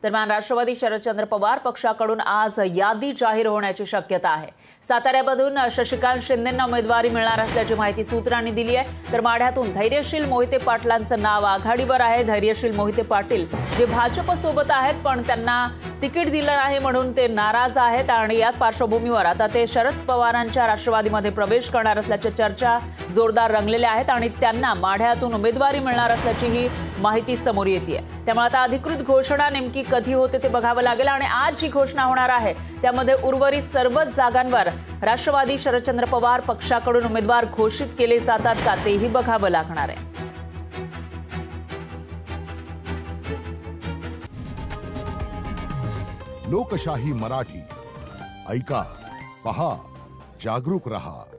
दरम्यान राष्ट्रवादी शरदचंद्र पवार पक्षाकडून आज यादी जाहीर होण्याची शक्यता आहे। साताऱ्यामधून शशिकांत शिंदेंना उमेदवारी मिळणार असल्याची माहिती सूत्रांनी दिली आहे। तर माढ्यातून धैर्यशील मोहिते पाटलांचं नाव आघाडीवर आहे। धैर्यशील मोहिते पाटील जे भाजपसोबत आहेत पण त्यांना तिकीट दिलं नाही म्हणून ते नाराज आहेत आणि याच पार्श्वभूमीवर आता ते शरद पवारांच्या राष्ट्रवादीमध्ये प्रवेश करणार असल्याच्या चर्चा जोरदार रंगलेल्या आहेत आणि त्यांना माढ्यातून उमेदवारी मिळणार असल्याची ही माहिती समोर येते। त्यामुळे आता अधिकृत घोषणा नेमकी कधी होते ते बघावं लागेल आणि आज जी घोषणा होणार आहे त्यामध्ये उर्वरित सर्वच जागांवर राष्ट्रवादी शरदचंद्र पवार पक्षाकडून उमेदवार घोषित केले जातात का तेही बघावं लागणार आहे। लोकशाही मराठी ऐका, पहा, जागरूक रहा।